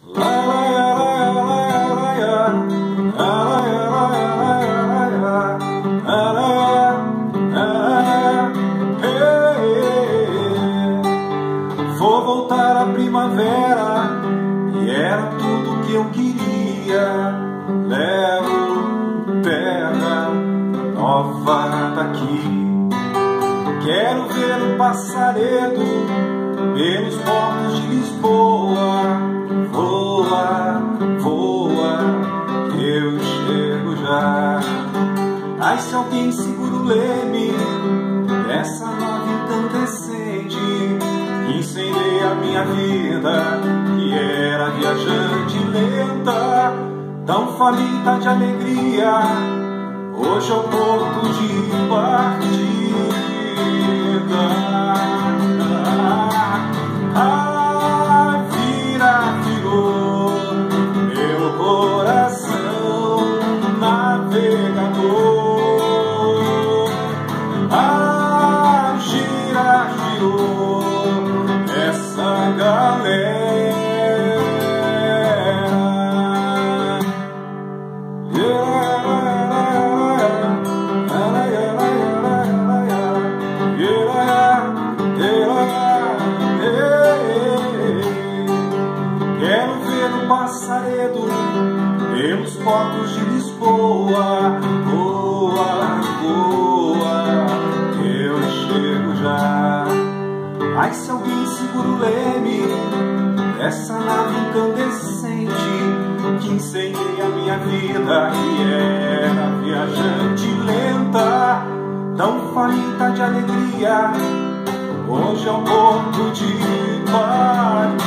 Vou voltar à primavera e era tudo que eu queria. Levo terra nova daqui. Quero ver o passaredo pelos portos de Lisboa. Voa, voa, eu chego já. Ai, se alguém segura o leme dessa nave incandescente que incendeia a minha vida, que era viajante lenta, tão faminta de alegria, hoje é o ponto de partida. Ah, virou meu coração navegador. Ah, girou essa galera. Quero ver o passaredo pelos portos de Lisboa. Voa, voa, eu chego já. Ai, se alguém segura o leme dessa nave incandescente que incendeia a minha vida, que era viajante lenta, tão faminta de alegria, hoje é o ponto de partida.